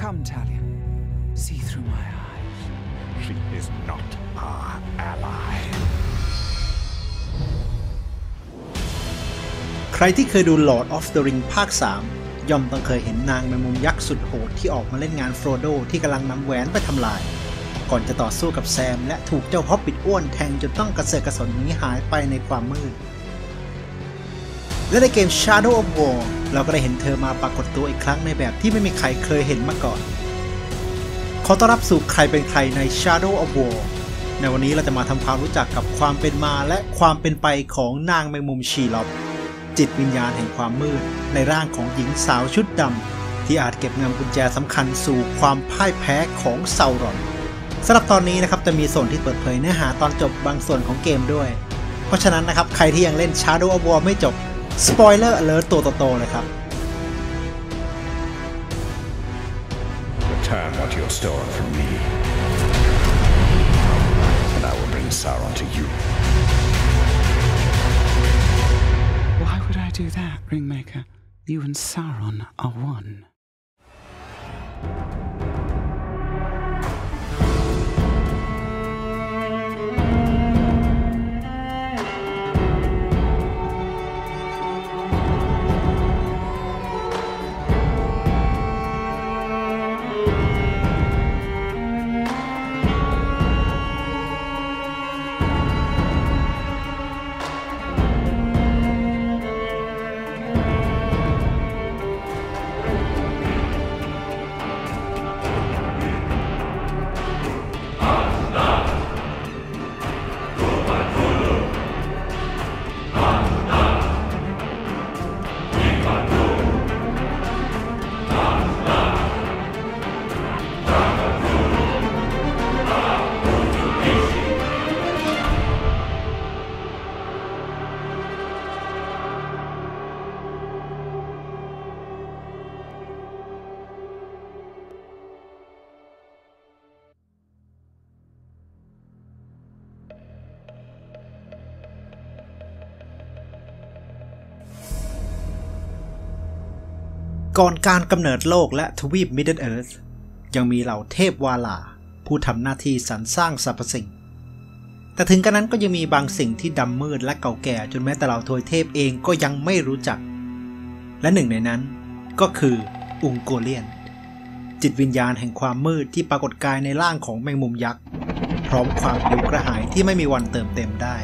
Come, Talion. See through my eyes. She is not our ally. ใครที่เคยดู Lord of the Ring ภาค 3 ย่อมต้องเคยเห็นนางแมงมุมยักษ์สุดโหดที่ออกมาเล่นงานโฟรโดที่กำลังนำแหวนไปทำลายก่อนจะต่อสู้กับแซมและถูกเจ้าฮอบบิทอ้วนแทงจนต้องกระเสือกกระสนหนีหายไปในความมืดและในเกม Shadow of War เราก็ได้เห็นเธอมาปรากฏตัวอีกครั้งในแบบที่ไม่มีใครเคยเห็นมาก่อนขอต้อนรับสู่ใครเป็นใครใน Shadow of War ในวันนี้เราจะมาทำความรู้จักกับความเป็นมาและความเป็นไปของนางแมงมุมชีล็อบจิตวิญญาณแห่งความมืดในร่างของหญิงสาวชุดดำที่อาจเก็บงำกุญแจสำคัญสู่ความพ่ายแพ้ของซารอนสำหรับตอนนี้นะครับจะมีส่วนที่เปิดเผยเนื้อหาตอนจบบางส่วนของเกมด้วยเพราะฉะนั้นนะครับใครที่ยังเล่น Shadow of War ไม่จบ Spoiler Alert ตัวโตๆเลยครับ Return what you have stolen from me, and I will bring Sauron to you. Why would I do that, Ringmaker? You and Sauron are one. ก่อนการกำเนิดโลกและทวีป Middle Earth ยังมีเหล่าเทพวาลาผู้ทำหน้าที่สรรสร้างสรรพสิ่งแต่ถึงกระนั้นก็ยังมีบางสิ่งที่ดำมืดและเก่าแก่จนแม้แต่เหล่าทวยเทพเองก็ยังไม่รู้จักและหนึ่งในนั้นก็คืออุงโกเลียนจิตวิญญาณแห่งความมืดที่ปรากฏกายในร่างของแมงมุมยักษ์พร้อมความหิวกระหายที่ไม่มีวันเติมเต็มได้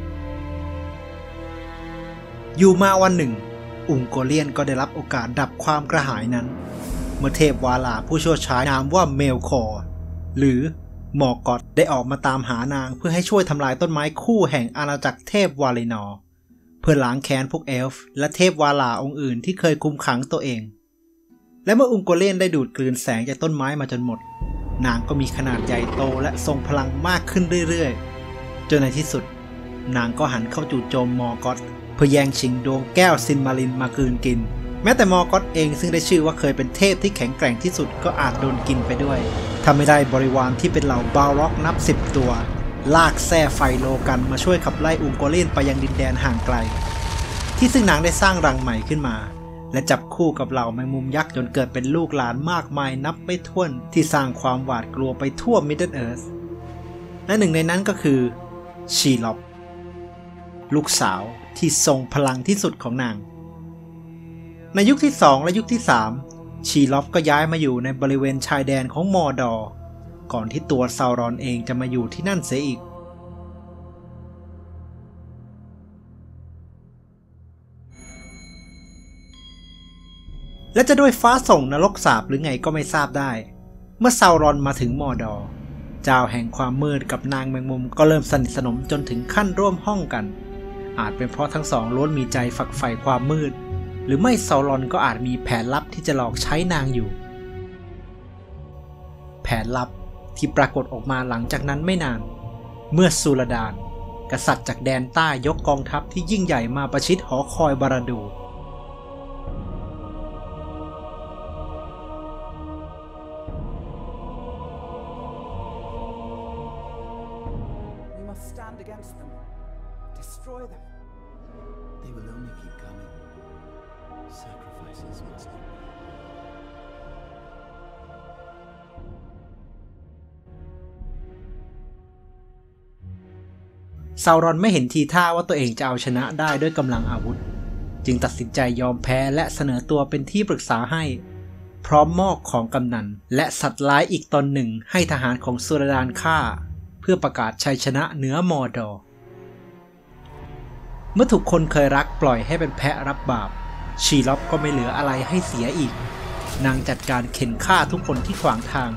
อยู่มาวันหนึ่งอุงโกเลียนก็ได้รับโอกาสดับความกระหายนั้นเมื่อเทพวาลาผู้ชั่วช้านามว่าเมลคอร์หรือมอร์กอตได้ออกมาตามหานางเพื่อให้ช่วยทำลายต้นไม้คู่แห่งอาณาจักรเทพวาเลนอร์เพื่อล้างแค้นพวกเอลฟ์และเทพวาลาองค์อื่นที่เคยคุมขังตัวเองและเมื่ออุงโกเลียนได้ดูดกลืนแสงจากต้นไม้มาจนหมดนางก็มีขนาดใหญ่โตและทรงพลังมากขึ้นเรื่อยๆจนในที่สุดนางก็หันเข้าจู่โจมมอร์กอตเพื่อแย่งชิงดวงแก้วซินมารินมากลืนกินแม้แต่มอร์กอตเองซึ่งได้ชื่อว่าเคยเป็นเทพที่แข็งแกร่งที่สุดก็อาจโดนกินไปด้วยทำไม่ได้บริวารที่เป็นเหล่าบาร็อกนับ10ตัวลากแส้ไฟโลกันมาช่วยขับไล่อุงโกเลียนไปยังดินแดนห่างไกลที่ซึ่งนางได้สร้างรังใหม่ขึ้นมาและจับคู่กับเหล่าแมงมุมยักษ์จนเกิดเป็นลูกหลานมากมายนับไม่ถ้วนที่สร้างความหวาดกลัวไปทั่ว Middle Earth และหนึ่งในนั้นก็คือชีล็อบลูกสาวที่ทรงพลังที่สุดของนางในยุคที่2และยุคที่3ชีล็อบก็ย้ายมาอยู่ในบริเวณชายแดนของมอร์ดอร์ก่อนที่ตัวซาวรอนเองจะมาอยู่ที่นั่นเสียอีกและจะด้วยฟ้าส่งนรกสาปหรือไงก็ไม่ทราบได้เมื่อซาวรอนมาถึงมอร์ดอร์เจ้าแห่งความมืดกับนางแมงมุมก็เริ่มสนิทสนมจนถึงขั้นร่วมห้องกันอาจเป็นเพราะทั้งสองล้วนมีใจฝักใฝ่ความมืดหรือไม่ซาวรอนก็อาจมีแผนลับที่จะหลอกใช้นางอยู่แผนลับที่ปรากฏออกมาหลังจากนั้นไม่นานเมื่อซูลดานกษัตริย์จากแดนใต้ยกกองทัพที่ยิ่งใหญ่มาประชิดหอคอยบาราดู They will only keep coming. Sacrifices must be made. ซาวรอนไม่เห็นทีท่าว่าตัวเองจะเอาชนะได้ด้วยกำลังอาวุธจึงตัดสินใจยอมแพ้และเสนอตัวเป็นที่ปรึกษาให้พร้อมมอบของกำนันและสัตว์ร้ายอีกตนหนึ่งให้ทหารของซูราดานฆ่าเพื่อประกาศชัยชนะเหนือมอร์ดอร์เมื่อถูกคนเคยรักปล่อยให้เป็นแพะรับบาปชีล็อบก็ไม่เหลืออะไรให้เสียอีกนางจัดการเข็นฆ่าทุกคนที่ขวางทาง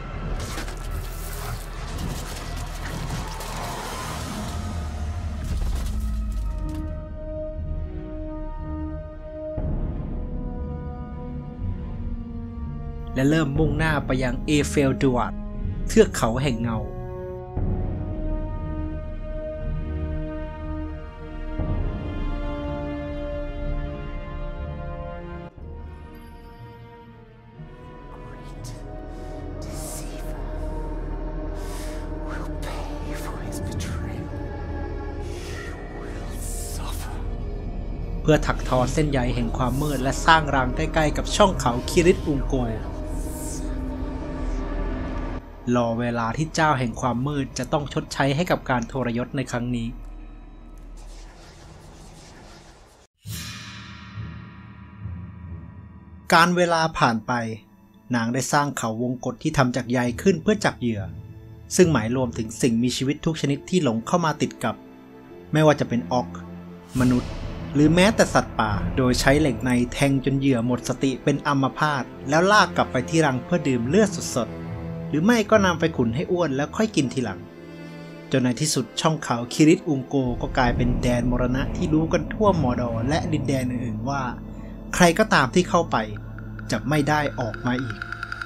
และเริ่มมุ่งหน้าไปยังเอเฟลดวาร์ดเทือกเขาแห่งเงาเพื่อถักทอเส้นใยแห่งความมืดและสร้างรังใกล้ๆกับช่องเขาคิริตอุงโกรอเวลาที่เจ้าแห่งความมืดจะต้องชดใช้ให้กับการทรยศในครั้งนี้การเวลาผ่านไปนางได้สร้างเขาวงกฏที่ทำจากใยขึ้นเพื่อจับเหยื่อซึ่งหมายรวมถึงสิ่งมีชีวิตทุกชนิดที่หลงเข้ามาติดกับไม่ว่าจะเป็นออกมนุษย์หรือแม้แต่สัตว์ป่าโดยใช้เหล็กในแทงจนเหยื่อหมดสติเป็นอัมพาตแล้วลากกลับไปที่รังเพื่อดื่มเลือดสดๆหรือไม่ก็นำไปขุ่นให้อ้วนแล้วค่อยกินทีหลังจนในที่สุดช่องเขาคิริตอุงโกก็กลายเป็นแดนมรณะที่รู้กันทั่วมอร์ดอร์และดินแดนอื่นๆว่าใครก็ตามที่เข้าไปจะไม่ได้ออกมาอีก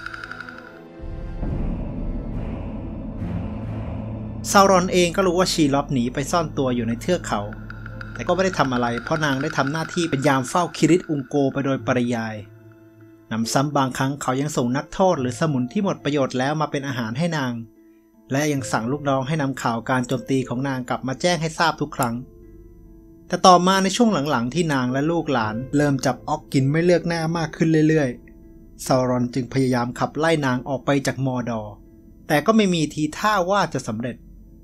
ซาวรอนเองก็รู้ว่าชีล็อบหนีไปซ่อนตัวอยู่ในเทือกเขาแต่ก็ไม่ได้ทำอะไรเพราะนางได้ทำหน้าที่เป็นยามเฝ้าคิริตอุงโกไปโดยปริยายนำซ้ำบางครั้งเขายังส่งนักโทษหรือสมุนที่หมดประโยชน์แล้วมาเป็นอาหารให้นางและยังสั่งลูกน้องให้นำข่าวการโจมตีของนางกลับมาแจ้งให้ทราบทุกครั้งแต่ต่อมาในช่วงหลังๆที่นางและลูกหลานเริ่มจับออกกินไม่เลือกหน้ามากขึ้นเรื่อยๆซาวรอนจึงพยายามขับไล่นางออกไปจากมอร์ดอร์แต่ก็ไม่มีทีท่าว่าจะสำเร็จ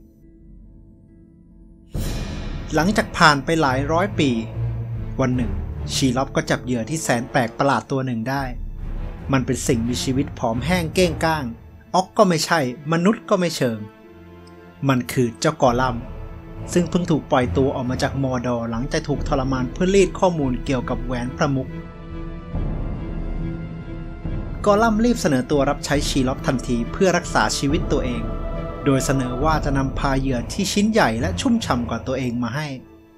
หลังจากผ่านไปหลายร้อยปีวันหนึ่งชีล็อบก็จับเหยื่อที่แสนแปลกประหลาดตัวหนึ่งได้มันเป็นสิ่งมีชีวิตผอมแห้งเก้งก้างออกก็ไม่ใช่มนุษย์ก็ไม่เชิงมันคือเจ้ากอลัมซึ่งเพิ่งถูกปล่อยตัวออกมาจากมอร์ดอร์หลังจากถูกทรมานเพื่อรีดข้อมูลเกี่ยวกับแหวนประมุขกอลัมรีบเสนอตัวรับใช้ชีล็อบทันทีเพื่อรักษาชีวิตตัวเองโดยเสนอว่าจะนำพาเหยื่อที่ชิ้นใหญ่และชุ่มฉ่ำกว่าตัวเองมาให้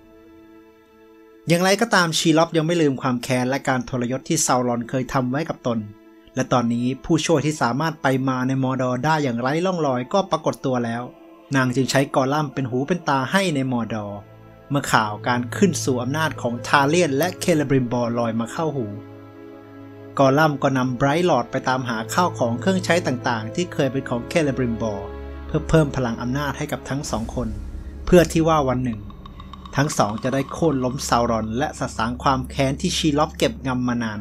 อย่างไรก็ตามชีล็อบยังไม่ลืมความแค้นและการทรยศที่ซาวรอนเคยทำไว้กับตนและตอนนี้ผู้ช่วยที่สามารถไปมาในมอร์ดอร์ได้อย่างไร้ร่องรอยก็ปรากฏตัวแล้วนางจึงใช้กอลัมเป็นหูเป็นตาให้ในมอร์ดอร์เมื่อข่าวการขึ้นสู่อำนาจของทาเลียนและเคเลบริมบอร์ลอยมาเข้าหูกอลัมก็นำไบรท์ลอร์ดไปตามหาข้าวของเครื่องใช้ต่างๆที่เคยเป็นของเคเลบริมบอร์เพื่อเพิ่มพลังอำนาจให้กับทั้งสองคนเพื่อที่ว่าวันหนึ่งทั้งสองจะได้โค่นล้มซาวรอนและสสางความแค้นที่ชีล็อบเก็บงำมานาน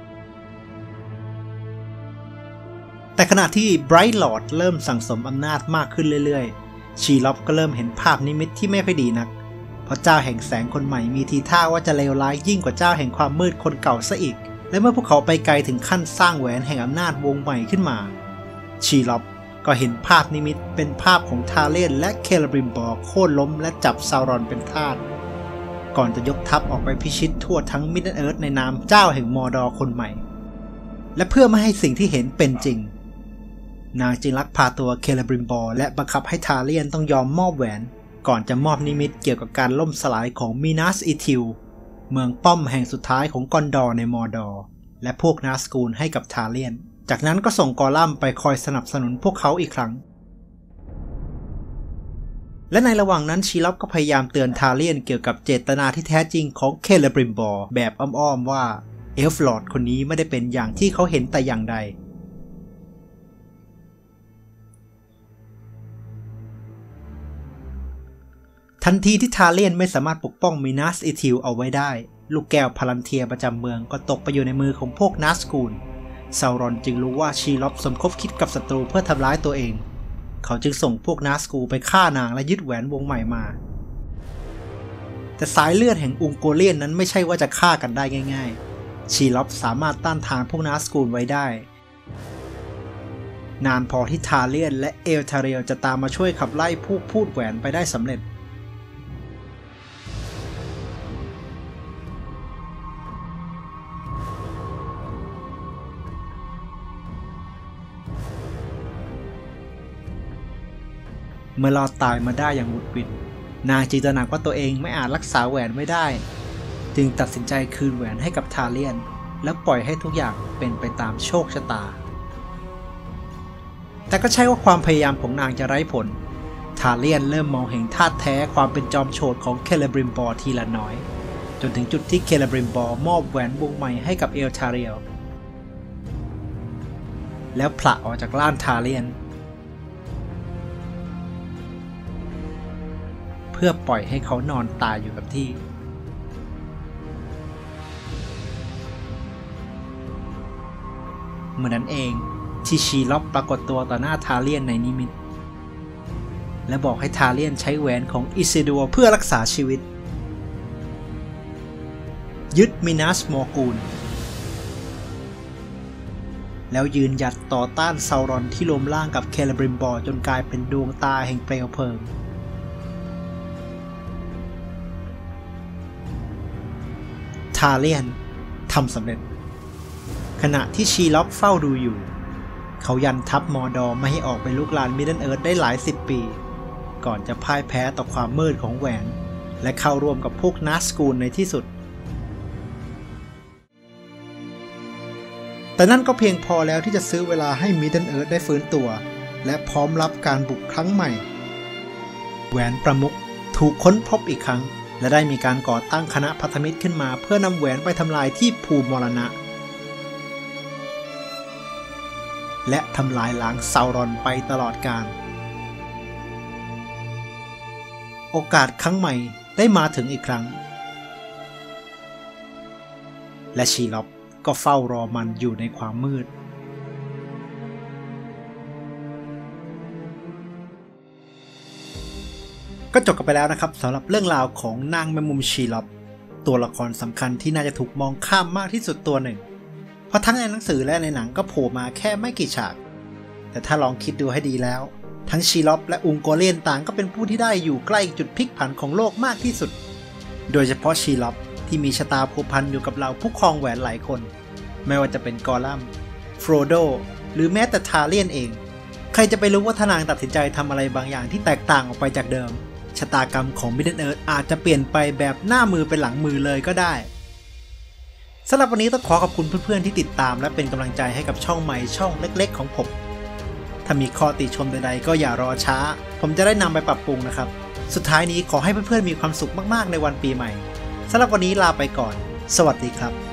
แต่ขณะที่ไบรท์ลอร์ดเริ่มสั่งสมอำนาจมากขึ้นเรื่อยๆชีล็อบก็เริ่มเห็นภาพนิมิตที่ไม่ค่อยดีนักเพราะเจ้าแห่งแสงคนใหม่มีทีท่าว่าจะเลวร้ายยิ่งกว่าเจ้าแห่งความมืดคนเก่าซะอีกและเมื่อพวกเขาไปไกลถึงขั้นสร้างแหวนแห่งอำนาจวงใหม่ขึ้นมาชีล็อบก็เห็นภาพนิมิตเป็นภาพของทาเลียนและเคเลบริมบอร์โค่นล้มและจับซาวรอนเป็นทาสก่อนจะยกทัพออกไปพิชิตทั่วทั้งมิดเดิลเอิร์ธในนามเจ้าแห่งมอร์ดอร์คนใหม่และเพื่อไม่ให้สิ่งที่เห็นเป็นจริงนางจึงลักพาตัวเคเลบริมบอร์และบังคับให้ทาเลียนต้องยอมมอบแหวนก่อนจะมอบนิมิตเกี่ยวกับการล่มสลายของมีนัสอิทิลเมืองป้อมแห่งสุดท้ายของกอนดอร์ในมอร์ดอร์และพวกนาสกูลให้กับทาเลียนจากนั้นก็ส่งกอลัมไปคอยสนับสนุนพวกเขาอีกครั้งและในระหว่างนั้นชีล็อบก็พยายามเตือนทาเลียนเกี่ยวกับเจตนาที่แท้จริงของเคเลบริมบอร์แบบอ้อมๆว่าเอลฟ์ลอร์ดคนนี้ไม่ได้เป็นอย่างที่เขาเห็นแต่อย่างใดทันทีที่ทาเลียนไม่สามารถปกป้องมีนัสอิทิลเอาไว้ได้ลูกแก้วพาลันเทียประจำเมืองก็ตกไปอยู่ในมือของพวกนาสกูลซาวรอนจึงรู้ว่าชีล็อบสมคบคิดกับศัตรูเพื่อทำร้ายตัวเองเขาจึงส่งพวกนาสกูไปฆ่านางและยึดแหวนวงใหม่มาแต่สายเลือดแห่งอุงโกเลียนนั้นไม่ใช่ว่าจะฆ่ากันได้ง่ายๆชีล็อปสามารถต้านทานพวกนาสกูลไว้ได้นานพอที่ทาเลียนและเอลทาเรียลจะตามมาช่วยขับไล่พวกพูดแหวนไปได้สำเร็จเมื่อรอดตายมาได้อย่างหวุดหวิดนางจึงตระหนักว่าตัวเองไม่อาจรักษาแหวนไว้ได้จึงตัดสินใจคืนแหวนให้กับทาเลียนและปล่อยให้ทุกอย่างเป็นไปตามโชคชะตาแต่ก็ใช่ว่าความพยายามของนางจะไร้ผลทาเลียนเริ่มมองเห็นธาตุแท้ความเป็นจอมโฉดของเคเลบริมบอร์ทีละน้อยจนถึงจุดที่เคเลบริมบอร์มอบแหวนวงใหม่ให้กับเอลทาเรียลแล้วผละออกจากร่างทาเลียนเพื่อปล่อยให้เขานอนตายอยู่กับที่เมื่อนั้นเองที่ชีล็อปปรากฏตัวต่อหน้าทาเลียนในนิมิตและบอกให้ทาเลียนใช้แหวนของอิซิดัวเพื่อรักษาชีวิตยึดมินัสมอร์กูลแล้วยืนหยัดต่อต้านซารอนที่รวมร่างกับเคเลบริมบอร์จนกลายเป็นดวงตาแห่งเปลวเพลิงทาเลียนทำสำเร็จขณะที่ชีล็อปเฝ้าดูอยู่เขายันทัพมอร์ดอร์ไม่ให้ออกไปลุกลานมิดเดิลเอิร์ธได้หลายสิบปีก่อนจะพ่ายแพ้ต่อความมืดของแหวนและเข้าร่วมกับพวกนาสกูลในที่สุดแต่นั่นก็เพียงพอแล้วที่จะซื้อเวลาให้มิดเดิลเอิร์ธได้ฟื้นตัวและพร้อมรับการบุกครั้งใหม่แหวนประมุขถูกค้นพบอีกครั้งและได้มีการก่อตั้งคณะพันธมิตรขึ้นมาเพื่อนำแหวนไปทำลายที่ภูมิมรณะและทำลายล้างซารอนไปตลอดกาลโอกาสครั้งใหม่ได้มาถึงอีกครั้งและชีล็อปก็เฝ้ารอมันอยู่ในความมืดก็จบกันไปแล้วนะครับสำหรับเรื่องราวของนางแมงมุมชีล็อปตัวละครสำคัญที่น่าจะถูกมองข้ามมากที่สุดตัวหนึ่งเพราะทั้งในหนังสือและในหนังก็โผล่มาแค่ไม่กี่ฉากแต่ถ้าลองคิดดูให้ดีแล้วทั้งชีล็อปและอุงโกเลียนต่างก็เป็นผู้ที่ได้อยู่ใกล้จุดพลิกผันของโลกมากที่สุดโดยเฉพาะชีล็อปที่มีชะตาผูกพันอยู่กับเหล่าผู้ครองแหวนหลายคนไม่ว่าจะเป็นกอลัมโฟรโดหรือแม้แต่ทาเลียนเองใครจะไปรู้ว่าถ้านางตัดสินใจทำอะไรบางอย่างที่แตกต่างออกไปจากเดิมชะตากรรมของมิดเดิลเอิร์ธอาจจะเปลี่ยนไปแบบหน้ามือเป็นหลังมือเลยก็ได้สำหรับวันนี้ต้องขอขอบคุณเพื่อนๆที่ติดตามและเป็นกำลังใจให้กับช่องใหม่ช่องเล็กๆของผมถ้ามีข้อติชมใดๆก็อย่ารอช้าผมจะได้นำไปปรับปรุงนะครับสุดท้ายนี้ขอให้เพื่อนๆมีความสุขมากๆในวันปีใหม่สำหรับวันนี้ลาไปก่อนสวัสดีครับ